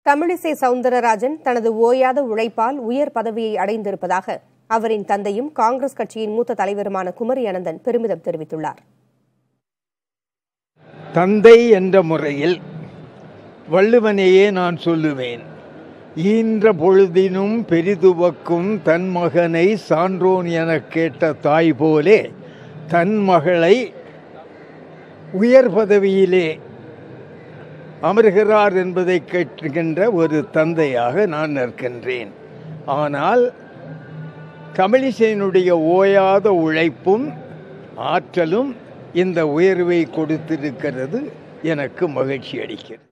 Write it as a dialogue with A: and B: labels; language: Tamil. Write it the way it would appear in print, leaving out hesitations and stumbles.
A: தமிழிசை சவுந்தரராஜன் தனது ஓயாத உழைப்பால் உயர் பதவியை அடைந்திருப்பதாக அவரின் தந்தையும் காங்கிரஸ் கட்சியின் மூத்த தலைவருமான குமரி அனந்தன் பெருமிதம் தெரிவித்துள்ளார்.
B: தந்தை என்ற முறையில் வள்ளுவனையே நான் சொல்லுவேன். ஈன்ற பொழுதினும் பெரிதுவக்கும் தன் மகனை சான்றோன் என கேட்ட தாய் போலே தன் மகளை உயர் பதவியிலே அமர்கிறார் என்பதை கேட்கின்ற ஒரு தந்தையாக நான் நிற்கின்றேன். ஆனால் தமிழிசையினுடைய ஓயாத உழைப்பும் ஆற்றலும் இந்த உயர்வை கொடுத்திருக்கிறது. எனக்கு மகிழ்ச்சி அளிக்கிறது.